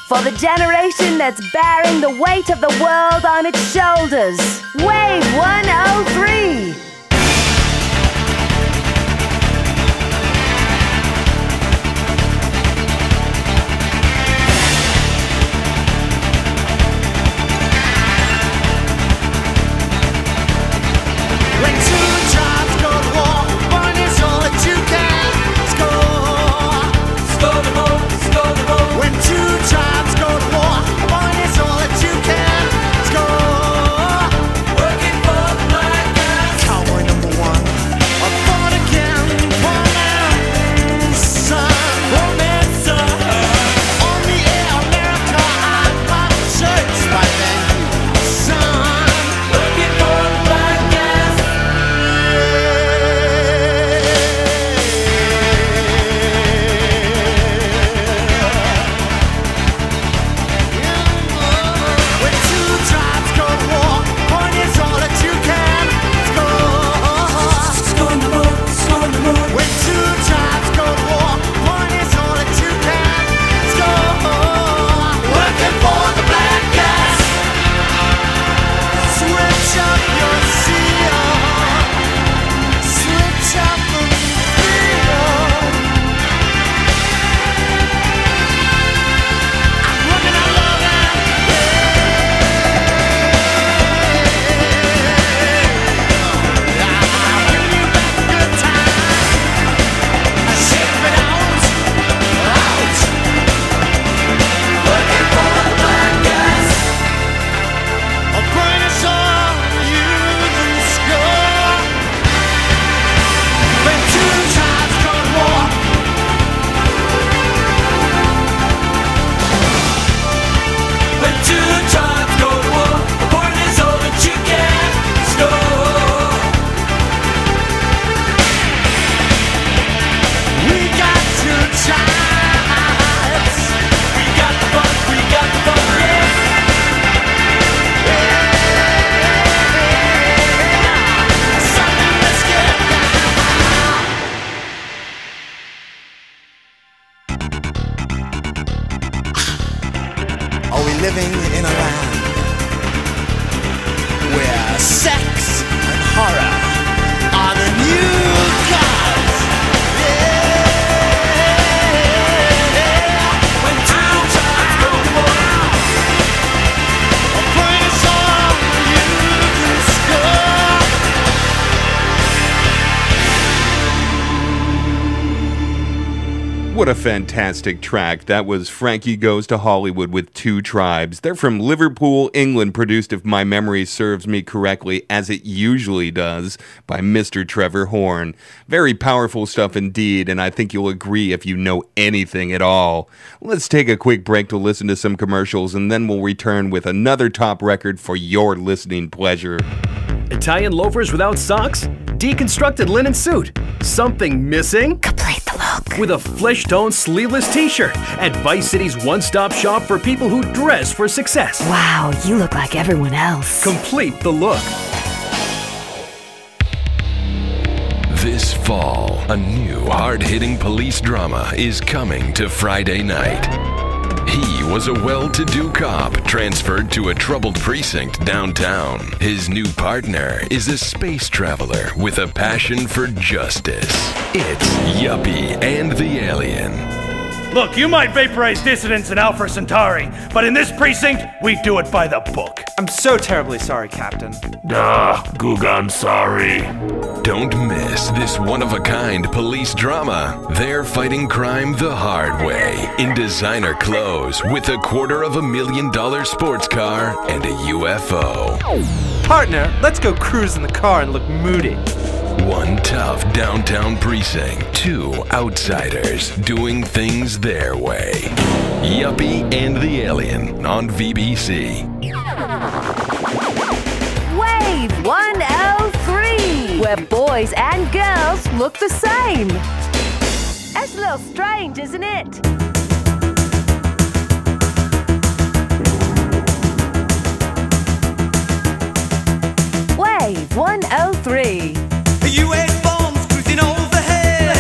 for the generation that's bearing the weight of the world on its shoulders. Wave 103. Are we living in a land where sex and horror are the new gods? Yeah. When two times go to war, a point song you can score. What a fantastic track. That was Frankie Goes to Hollywood with Two Tribes. They're from Liverpool, England, produced, if my memory serves me correctly, as it usually does, by Mr. Trevor Horn. Very powerful stuff indeed, and I think you'll agree if you know anything at all. Let's take a quick break to listen to some commercials, and then we'll return with another top record for your listening pleasure. Italian loafers without socks? Deconstructed linen suit? Something missing? Complete the look. With a flesh-toned sleeveless t-shirt at Vice City's one-stop shop for people who dress for success. Wow, you look like everyone else. Complete the look. This fall, a new hard-hitting police drama is coming to Friday night. He was a well-to-do cop transferred to a troubled precinct downtown. His new partner is a space traveler with a passion for justice. It's Yuppie and the Alien. Look, you might vaporize dissidents in Alpha Centauri, but in this precinct, we do it by the book. I'm so terribly sorry, Captain. Goog, I'm sorry. Don't miss this one-of-a-kind police drama. They're fighting crime the hard way, in designer clothes, with $250,000 sports car and a UFO. Partner, let's go cruise in the car and look moody. One tough downtown precinct, two outsiders doing things their way. Yuppie and the Alien on VBC. Wave 103, where boys and girls look the same. That's a little strange, isn't it? Wave 103. U.S. bombs cruising overhead.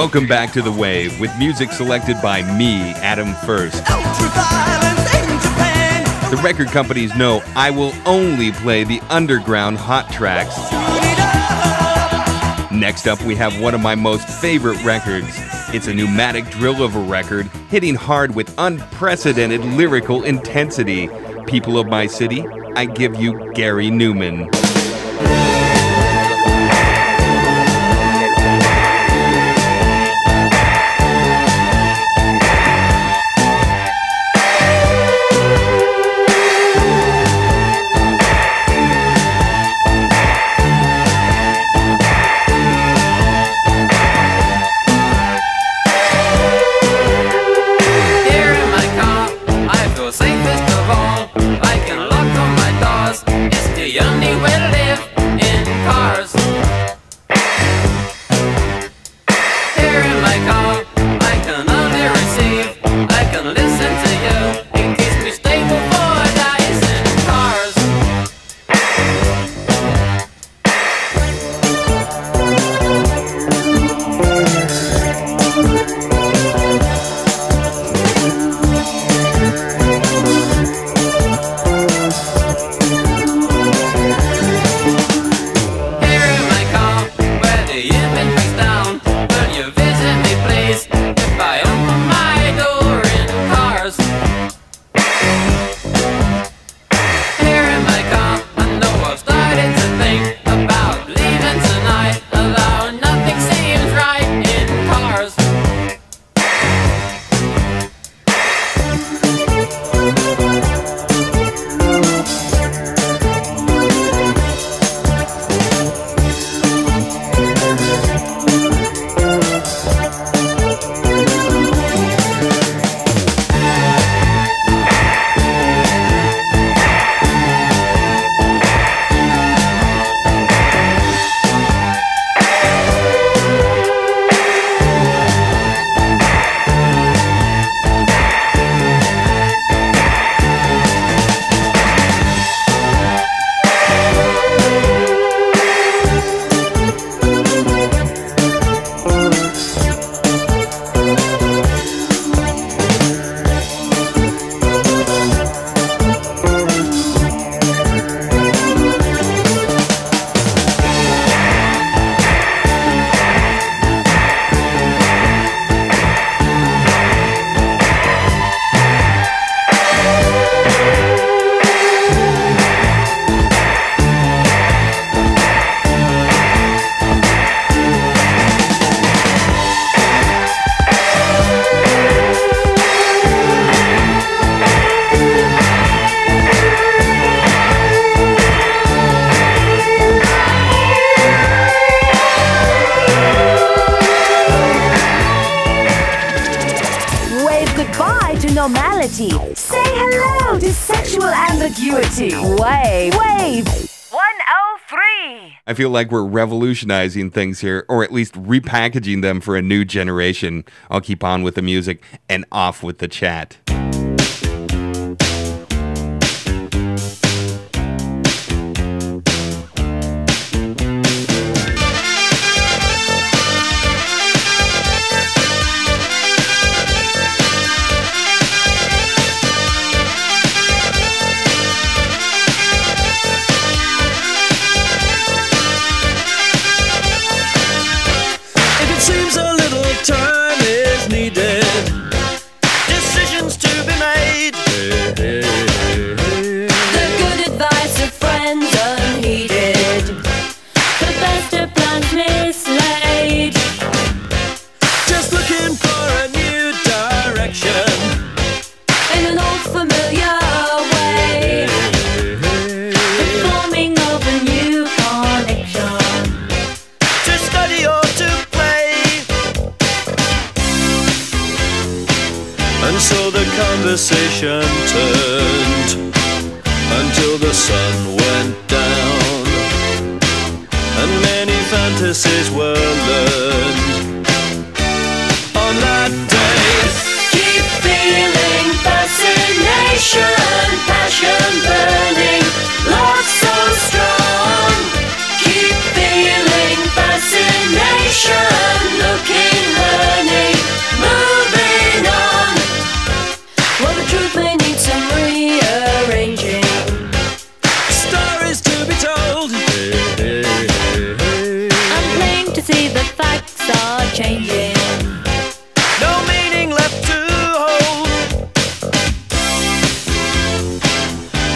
Welcome back to The Wave with music selected by me, Adam First. The record companies know I will only play the underground hot tracks. Next up, we have one of my most favorite records. It's a pneumatic drill of a record, hitting hard with unprecedented lyrical intensity. People of my city, I give you Gary Newman. Normality. Say hello to sexual ambiguity. Wave. 103. I feel like we're revolutionizing things here, or at least repackaging them for a new generation. I'll keep on with the music and off with the chat. Conversation turned until the sun went down, and many fantasies were learned on that day. Keep feeling fascination, passion burning, love so strong. Keep feeling fascination, looking her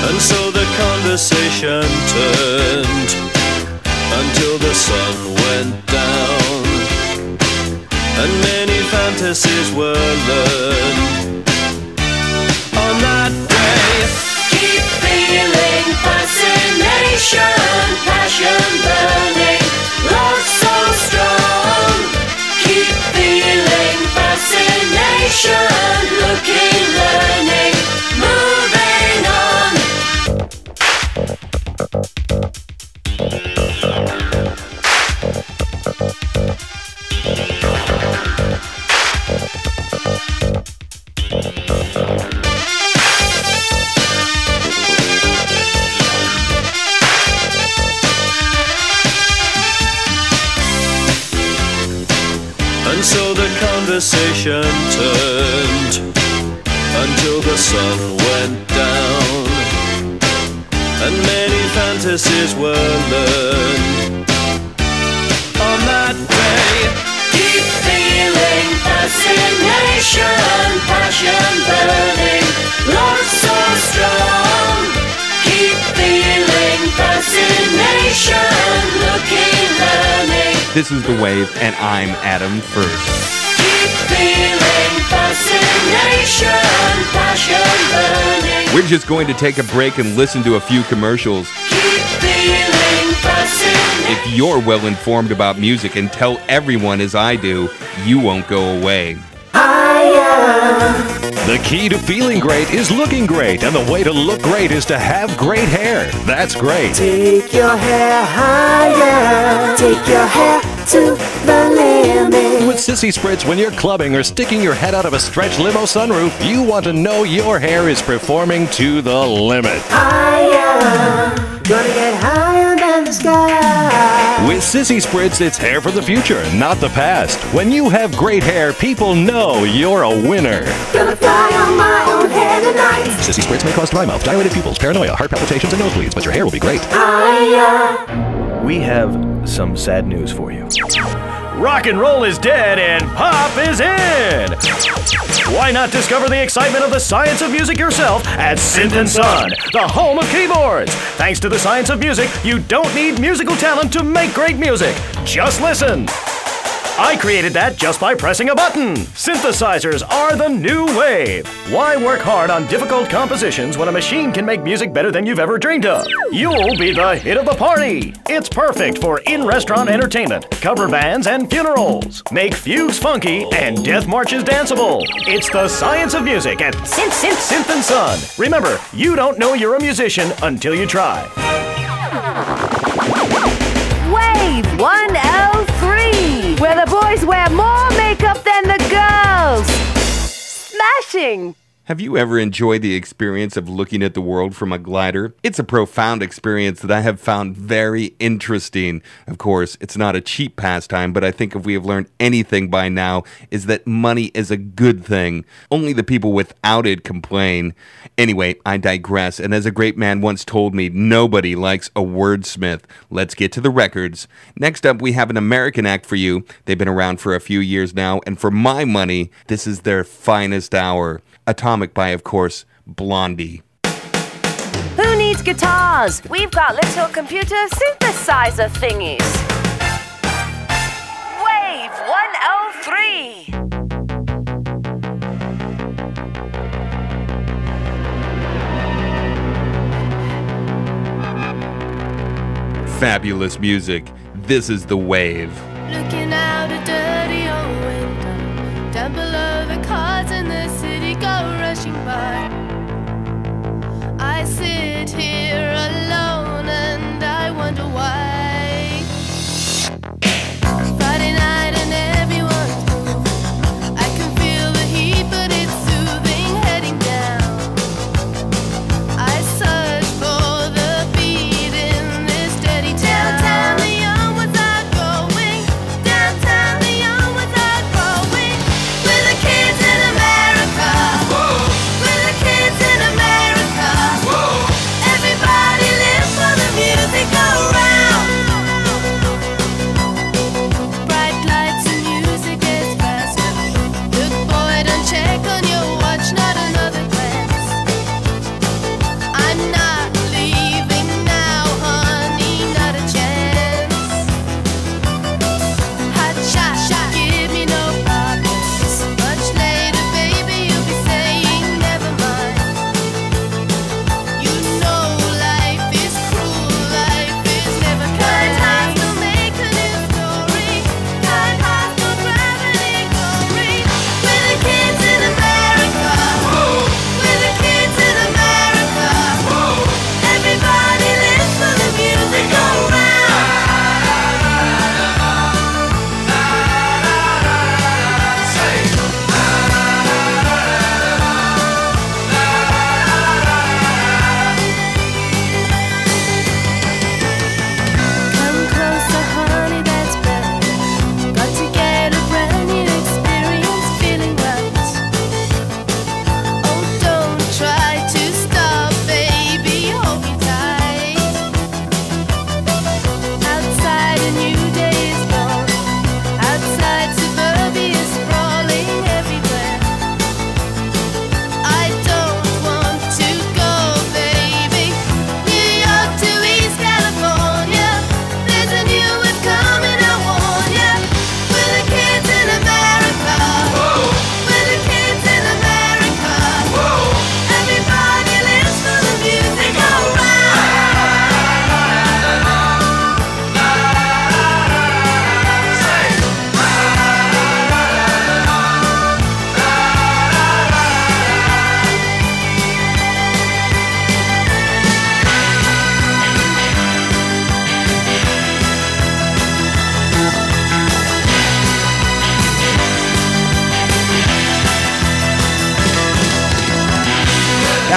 And so the conversation turned until the sun went down, and many fantasies were learned on that day. Keep feeling fascination, passion burning, love so strong. Keep feeling fascination, looking, learning, moving on. And so the conversation turned until the sun went down, and many fantasies were learned on that day. Keep feeling fascination, passion burning, love so strong. Keep feeling fascination, looking, learning. This is The Wave, and I'm Adam First. Keep feeling fascination, passion burning. We're just going to take a break and listen to a few commercials. Keep feeling fascination. If you're well informed about music and tell everyone as I do, you won't go away. The key to feeling great is looking great, and the way to look great is to have great hair. That's great. Take your hair higher. Take your hair to the limit. With Sissy Spritz, when you're clubbing or sticking your head out of a stretch limo sunroof, you want to know your hair is performing to the limit. Higher. Gonna get higher than the sky. With Sissy Spritz, it's hair for the future, not the past. When you have great hair, people know you're a winner. Gonna fly on my own hair tonight. Sissy Spritz may cause dry mouth, dilated pupils, paranoia, heart palpitations, and nosebleeds, but your hair will be great. Higher. We have some sad news for you. Rock and roll is dead and pop is in! Why not discover the excitement of the science of music yourself at Synth & Son, the home of keyboards? Thanks to the science of music, you don't need musical talent to make great music. Just listen. I created that just by pressing a button. Synthesizers are the new wave. Why work hard on difficult compositions when a machine can make music better than you've ever dreamed of? You'll be the hit of the party. It's perfect for in-restaurant entertainment, cover bands, and funerals. Make fugues funky and death marches danceable. It's the science of music at Synth & Son. Remember, you don't know you're a musician until you try. Wave 103, where the boys wear more makeup than the girls. Smashing! Have you ever enjoyed the experience of looking at the world from a glider? It's a profound experience that I have found very interesting. Of course, it's not a cheap pastime, but I think if we have learned anything by now, is that money is a good thing. Only the people without it complain. Anyway, I digress, and as a great man once told me, nobody likes a wordsmith. Let's get to the records. Next up, we have an American act for you. They've been around for a few years now, and for my money, this is their finest hour. Atomic by, of course, Blondie. Who needs guitars? We've got little computer synthesizer thingies. Wave 103. Fabulous music. This is The Wave. Looking out a dirty old window, down below the cars in the city go rushing by. I sit here alone and I wonder why. Friday night and everyone's moving. I can feel the heat, but it's soothing heading down. I search for the beat in this steady town. The young ones are going down.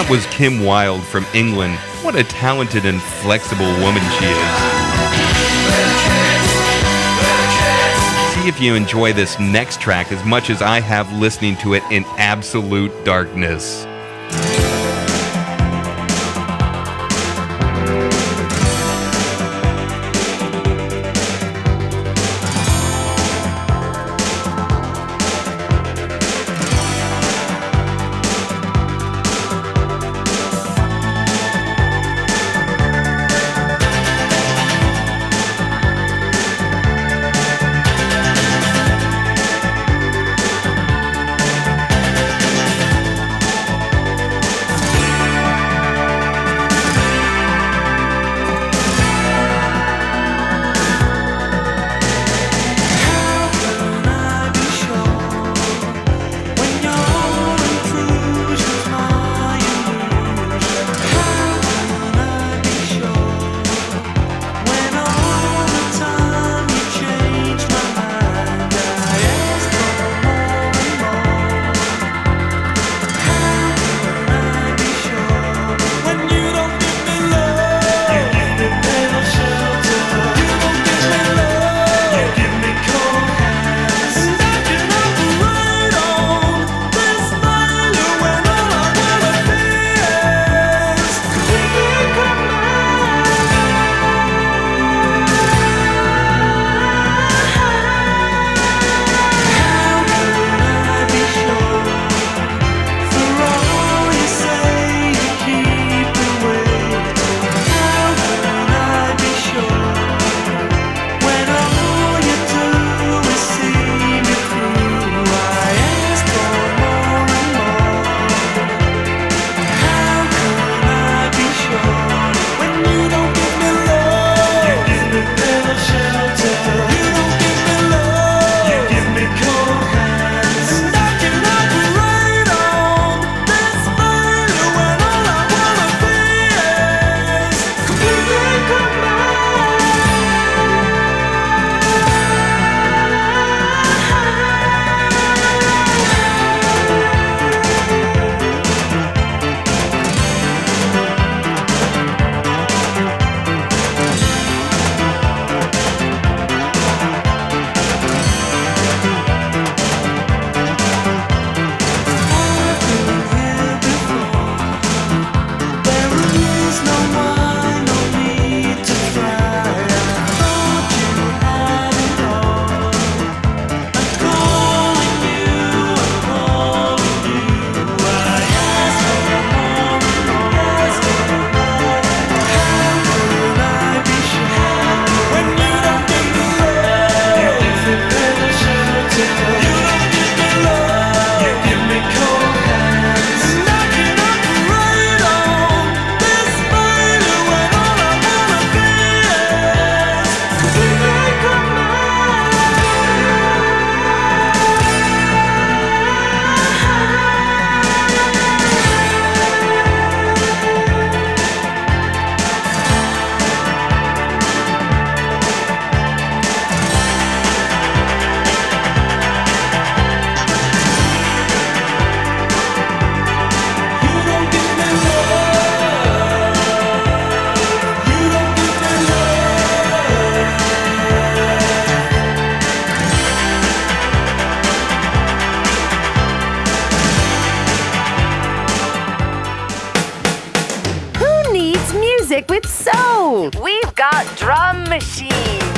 That was Kim Wilde from England. What a talented and flexible woman she is. See if you enjoy this next track as much as I have listening to it in absolute darkness. music with soul. We've got drum machines.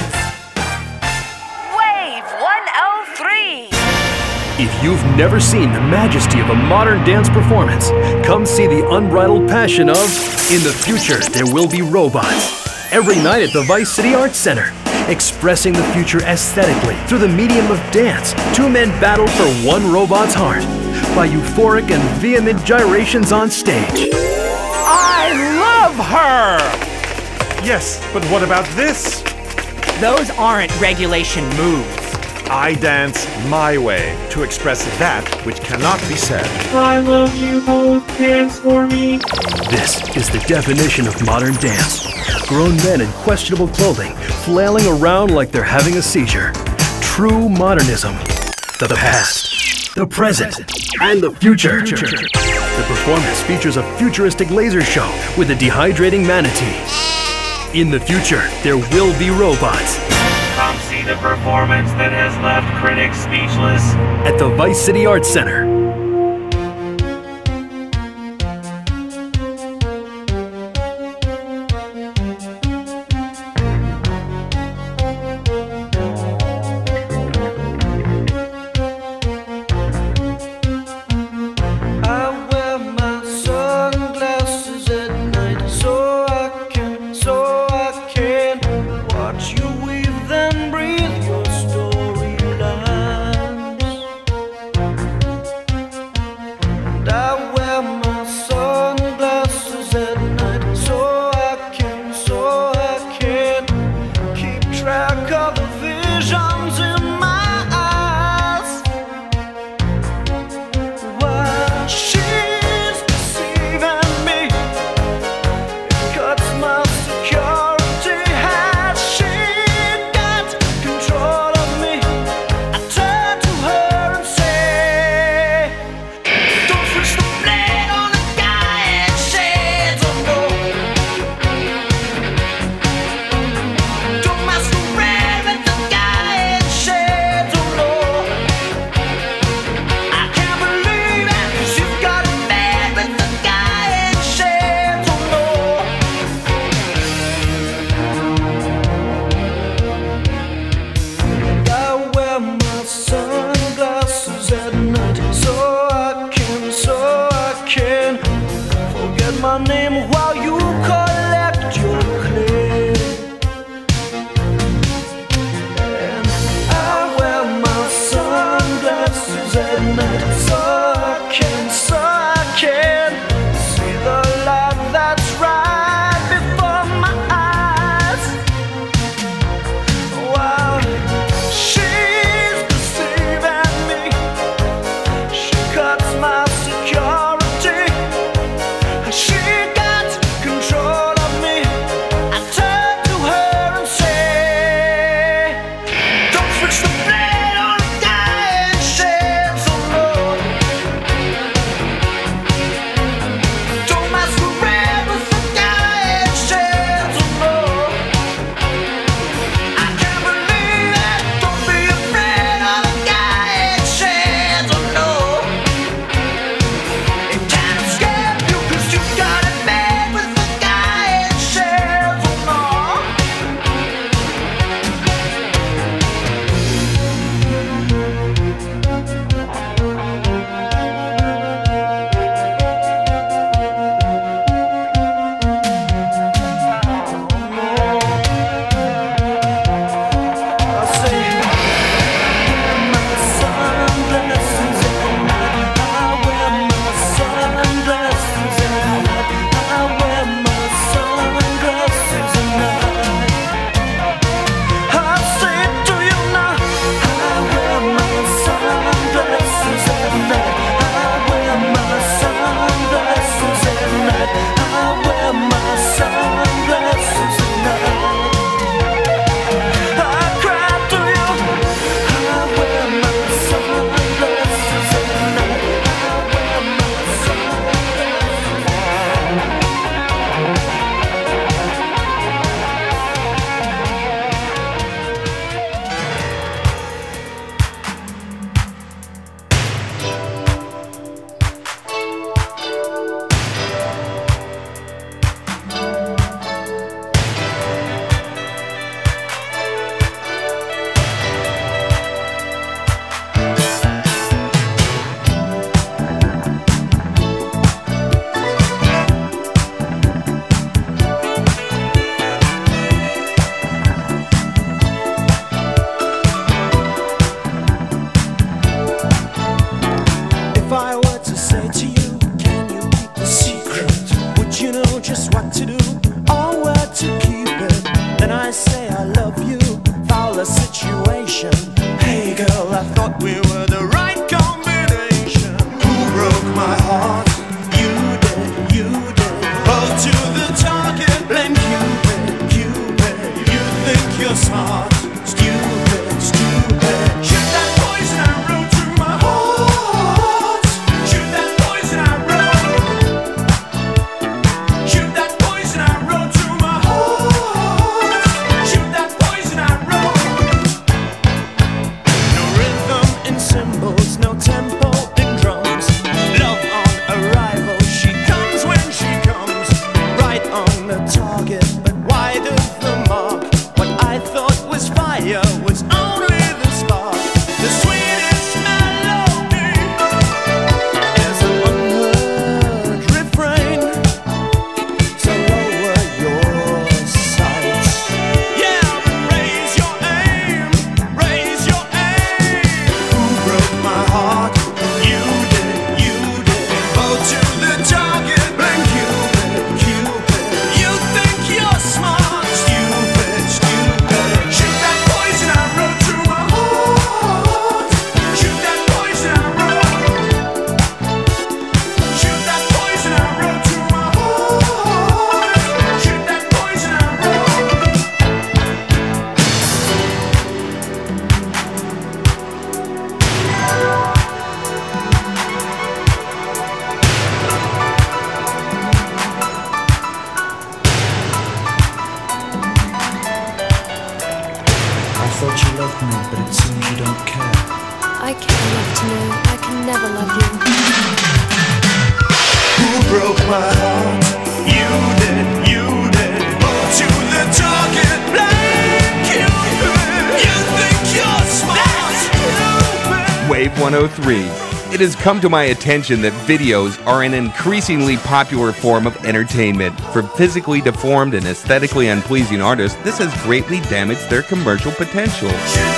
Wave 103. If you've never seen the majesty of a modern dance performance, come see the unbridled passion of In the Future There Will Be Robots. Every night at the Vice City Arts Center. Expressing the future aesthetically through the medium of dance, two men battle for one robot's heart by euphoric and vehement gyrations on stage. I love her! Yes, but what about this? Those aren't regulation moves. I dance my way to express that which cannot be said. I love you both, dance for me. This is the definition of modern dance. Grown men in questionable clothing, flailing around like they're having a seizure. True modernism. The past, the present, and the future. The performance features a futuristic laser show with a dehydrating manatee. In the future, there will be robots. Come see the performance that has left critics speechless. At the Vice City Arts Center. Shoot that poison I wrote target, but wide of the mark. What I thought was fire was only the spark. The sweetest melody is an unheard refrain. So lower your sights. Yeah, but raise your aim, raise your aim. Who broke my heart? You did, you did. Bow to the target, blank Cupid. You think you're smart, stupid, stupid. Shoot that poison arrow through my heart. Shoot that poison arrow. Shoot that poison arrow through my heart. Shoot that poison arrow. I thought you loved me, but it seems you don't care. I care enough to know I can never love you. Who broke my heart? You did, you did. Bow to the target, blank Cupid. You think you're smart, stupid. Wave 103. It has come to my attention that videos are an increasingly popular form of entertainment. For physically deformed and aesthetically unpleasing artists, this has greatly damaged their commercial potential.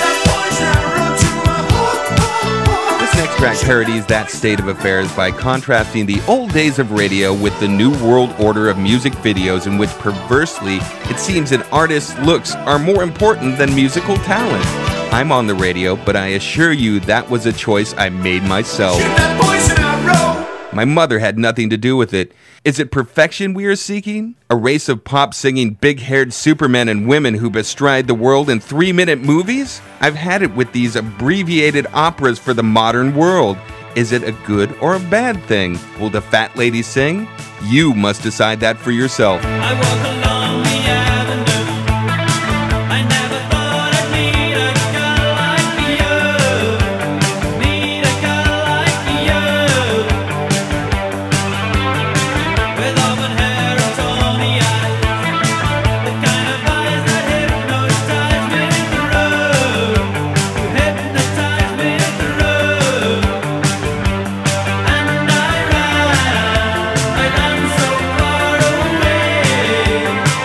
This next track parodies that state of affairs by contrasting the old days of radio with the new world order of music videos, in which perversely it seems an artist's looks are more important than musical talent. I'm on the radio, but I assure you that was a choice I made myself. My mother had nothing to do with it. Is it perfection we are seeking? A race of pop-singing, big-haired supermen and women who bestride the world in 3-minute movies? I've had it with these abbreviated operas for the modern world. Is it a good or a bad thing? Will the fat lady sing? You must decide that for yourself. I walk along the avenue. I never thought I'd meet a girl like you. Meet a girl like you. With auburn hair and tawny eyes. The kind of eyes that hypnotize me through. You hypnotize me through. And I run so far away.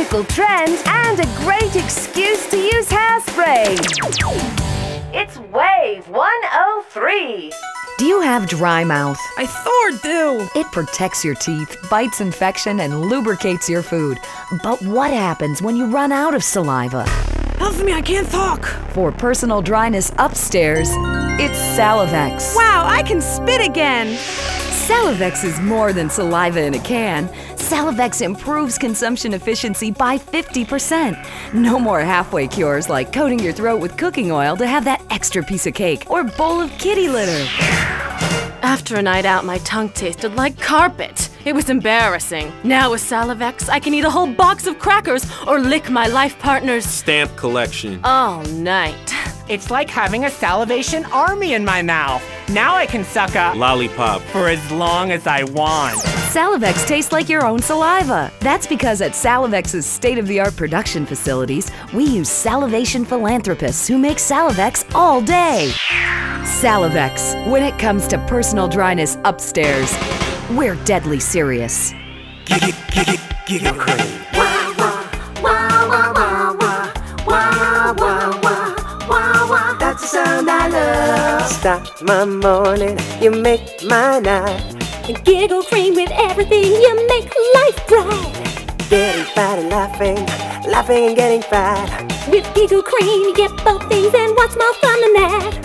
local trend, and a great excuse to use hairspray. It's Wave 103. Do you have dry mouth? I sure do. It protects your teeth, fights infection, and lubricates your food. But what happens when you run out of saliva? Help me, I can't talk. For personal dryness upstairs, it's Salivex. Wow, I can spit again. Salivex is more than saliva in a can. Salivex improves consumption efficiency by 50%. No more halfway cures like coating your throat with cooking oil to have that extra piece of cake or bowl of kitty litter. After a night out, my tongue tasted like carpet. It was embarrassing. Now with Salivex, I can eat a whole box of crackers or lick my life partner's stamp collection all night. It's like having a salivation army in my mouth. Now I can suck a lollipop for as long as I want. Salivex tastes like your own saliva. That's because at Salivex's state-of-the-art production facilities, we use salivation philanthropists who make Salivex all day. Salivex, when it comes to personal dryness upstairs, we're deadly serious. Giggle Crane. That's the sound I love. Start my morning, you make my night. And Giggle Cream with everything, you make life bright. Getting fat and laughing, laughing and getting fat. With Giggle Cream, you get both things, and what's more fun than that?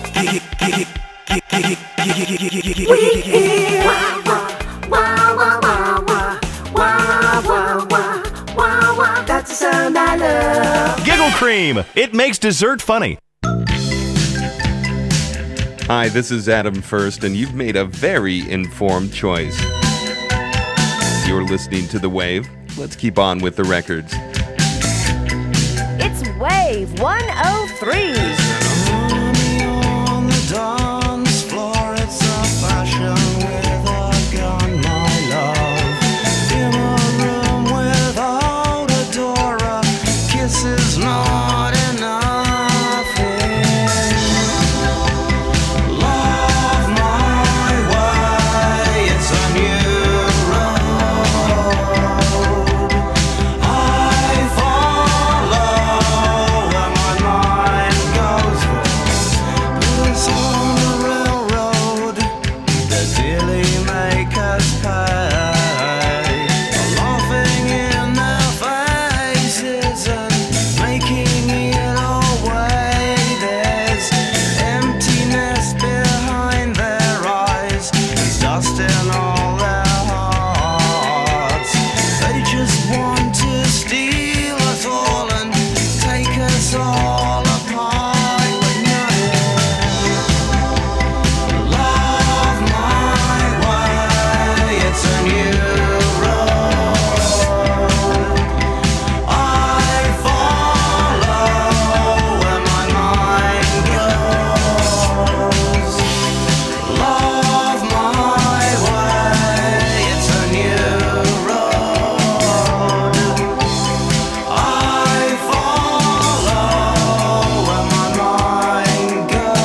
We hear wah wah wah wah wah wah wah wah wah. That's the sound I love. Giggle Cream. It makes dessert funny. Hi, this is Adam First, and you've made a very informed choice. You're listening to The Wave. Let's keep on with the records. It's Wave 103. On the dance floor, it's a fashion with a gun, my love. In a room without a door, a kiss is not enough. Love my way, it's a new road. I follow where my mind goes. It's on the railroad, the daily makers pay. Laughing in their faces and making it away. There's emptiness behind their eyes, there's dust in all their hearts. They just want to steal us all and take us all apart when you're here. Love my way, it's a new road. I follow where my mind goes. Love my way, it's a new road. I follow where my mind goes.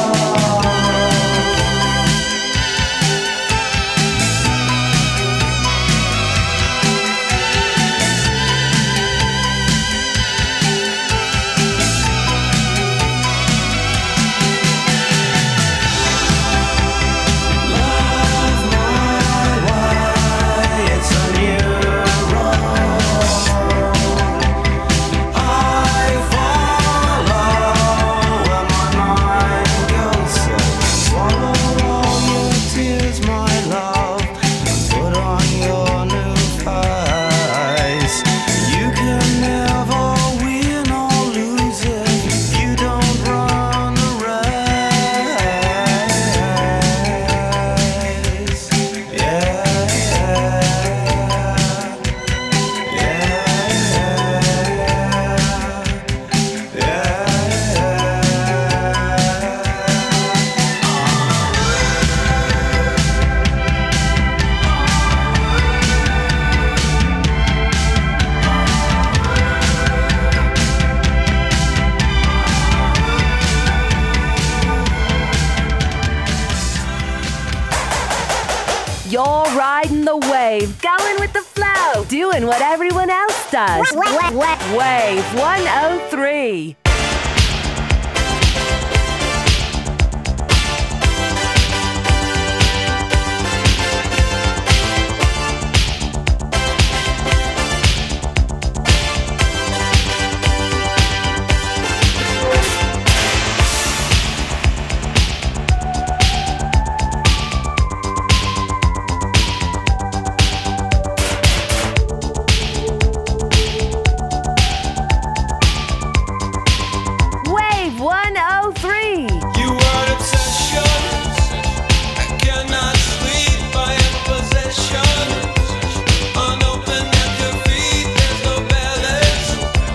It's a new road. I follow where my mind goes. So swallow all your tears, my love, and put on your new face. You can never win or lose if you don't run the race. Yeah. You're riding the wave, going with the flow. Doing what everyone else does. Wave 103. Wave 103. You are obsessions. I cannot sleep. I am possession. Unopened at your feet. There's no balance.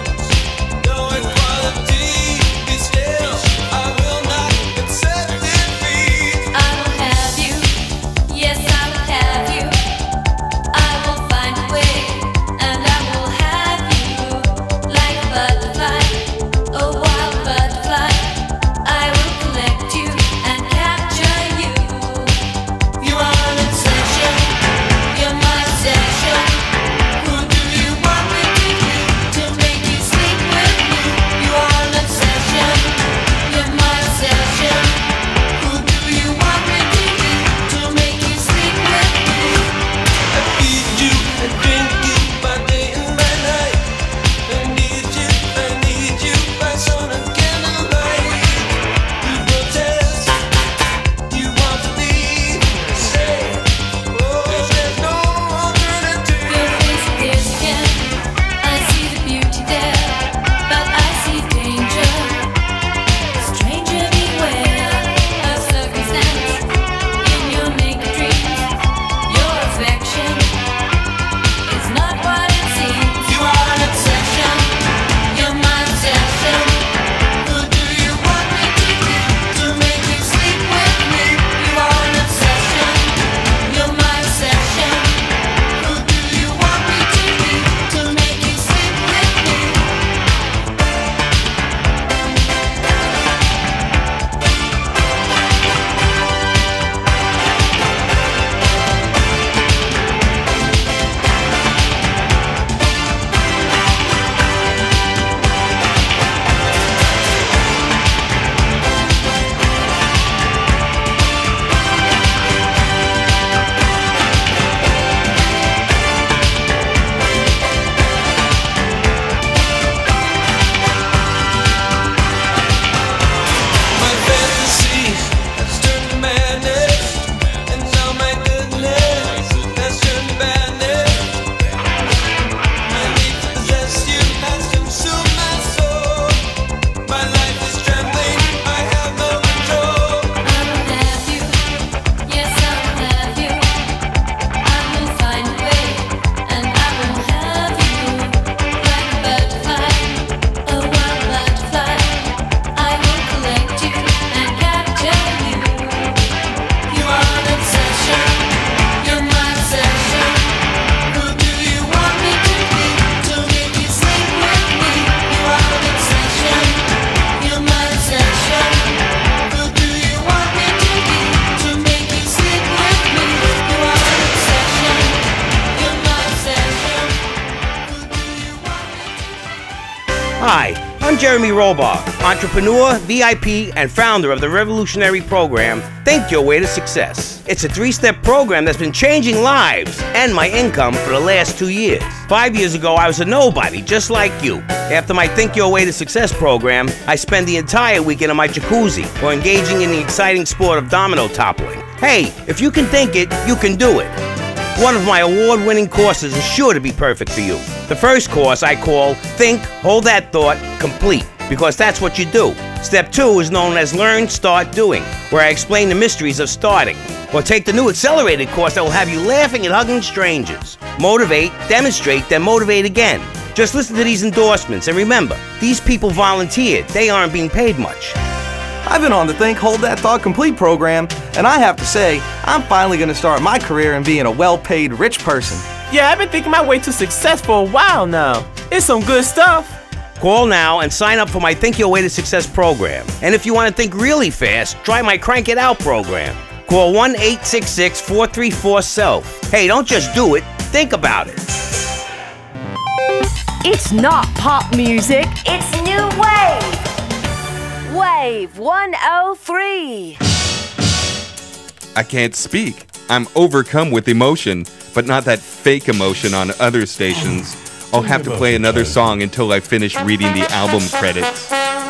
No equality. Be still. I will not accept defeat. I will have you. Yes, I will have you. I will find a way, and I will have you like a butterfly, a wild butterfly. I will collect you and capture you. You are an obsession. You're my obsession. Who do you want me to be to make you sleep with me? You are an obsession. You're my obsession. Who do you want me to be to make you sleep with me? I feed you and drink you by day and by night. I need you by sun and candlelight. You protest, you want to leave. Say, oh, there's no alternative. Your face appears again. I see the beauty there, but I see danger. Stranger beware of circumstance in your naked dreams. Your affection is not what it seems. You are an obsession. You're my obsession. Who do you want me to be to make you sleep with me? You are an obsession. You're my obsession. Who do you want me to be To make you sleep with me. My fantasy has turned to madness, and now my goodness has turned to badness. My need to possess you has consumed my soul. My life is trembling, I have no control. I will have you. Yes, I will have you. I will find a way, and I will have you like a butterfly, a wild butterfly. I will collect you and capture you. You are an obsession. You're my obsession. Who do you want me to be To make you sleep with me. You are an obsession. You're my obsession. Who do you want me to be To make you sleep with me. You are an obsession. You're my obsession. Hi, I'm Jeremy Robar, entrepreneur, VIP, and founder of the revolutionary program, Think Your Way to Success. It's a 3-step program that's been changing lives and my income for the last 2 years. 5 years ago, I was a nobody, just like you. After my Think Your Way to Success program, I spend the entire weekend in my jacuzzi or engaging in the exciting sport of domino toppling. Hey, if you can think it, you can do it. One of my award-winning courses is sure to be perfect for you. The first course I call Think, Hold That Thought, Complete, because that's what you do. Step 2 is known as Learn, Start, Doing, where I explain the mysteries of starting. Or take the new accelerated course that will have you laughing and hugging strangers. Motivate, demonstrate, then motivate again. Just listen to these endorsements and remember, these people volunteered. They aren't being paid much. I've been on the Think, Hold That Thought Complete program, and I have to say, I'm finally going to start my career in being a well-paid rich person. Yeah, I've been thinking my way to success for a while now. It's some good stuff. Call now and sign up for my Think Your Way to Success program. And if you want to think really fast, try my Crank It Out program. Call 1-866-434-SELF. Hey, don't just do it, think about it. It's not pop music. It's new wave. Wave 103. I can't speak. I'm overcome with emotion, but not that fake emotion on other stations. I'll have to play another song until I finish reading the album credits.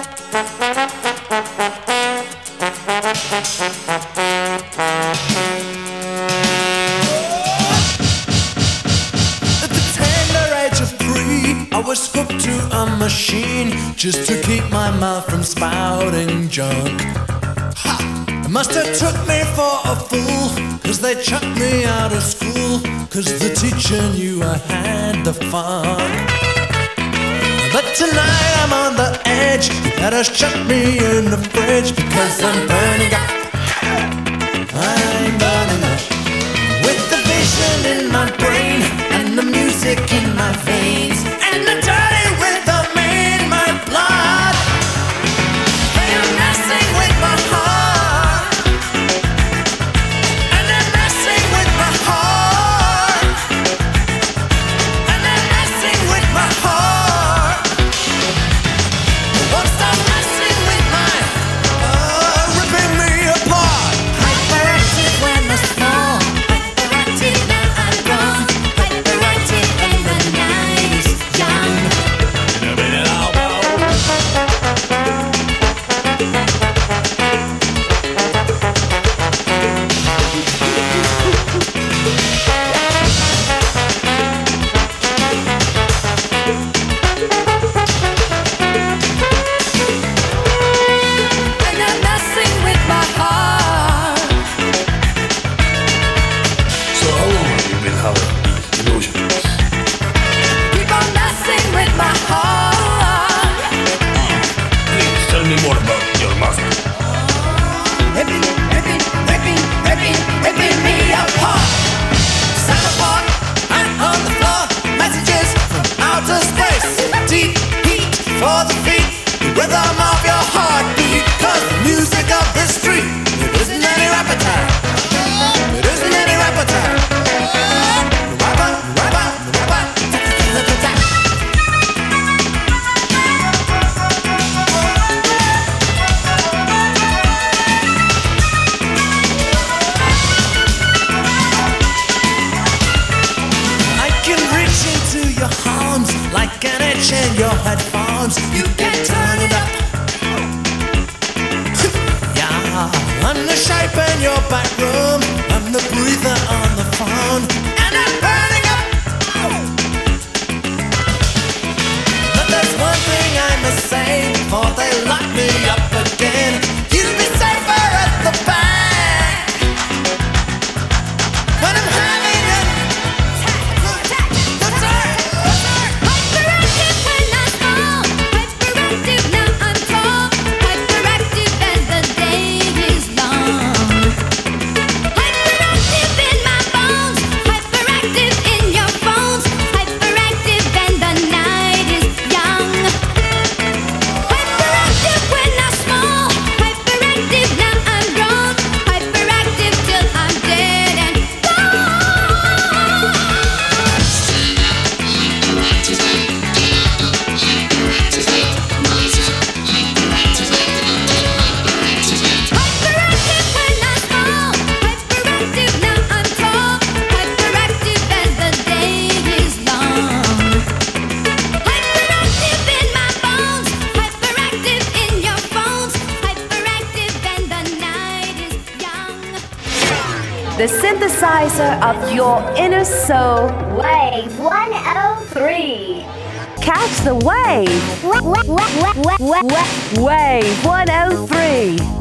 At the tender age of 3, I was hooked to a machine just to keep my mouth from spouting junk. It must have took me for a fool, 'cause they chucked me out of school, 'cause the teacher knew I had the fun. But tonight I'm on the edge, you better shut me in the fridge, because I'm burning up. I'm burning up. With the vision in my brain, and the music in my veins, and the dirty rhythm in my blood. They are messing with my heart, and they're messing with my heart, and they're messing with my heart. They won't stop messing with my, ripping me apart. Hyperactive when I'm small, hyperactive now I'm grown, hyperactive when the night is young. And they're messing with my heart. So how long have you been having these illusions? Keep on messing with my heart. Please tell me more about your master. Ripping me apart. Stand apart and on the floor. Messages from outer space. Deep heat for the feet. The rhythm of your heartbeat. 'Cause the music of the street, it isn't any appetite. It isn't any appetite. I can reach into your arms like an itch in your headphones. You can turn it up. Yeah, I'm the shape in your back room. I'm the breather on the phone, and I'm burning up. But there's one thing I must say before they lock me up again. You'll be safer at the back when I'm having a Hyperactive when I'm small, hyperactive now I'm tall, hyperactive as the day is long. Hyperactive in my bones, hyperactive in your phones, hyperactive when the night is young. Hyperactive when I'm small, hyperactive now I'm grown, hyperactive till I'm dead and hyperactive when I'm small, hyperactive now I'm tall, hyperactive as the day is long. Hyperactive in my bones, hyperactive in your phones, hyperactive when the night is young. The synthesizer of your inner soul. Wave 103. Catch the wave. Wave 103.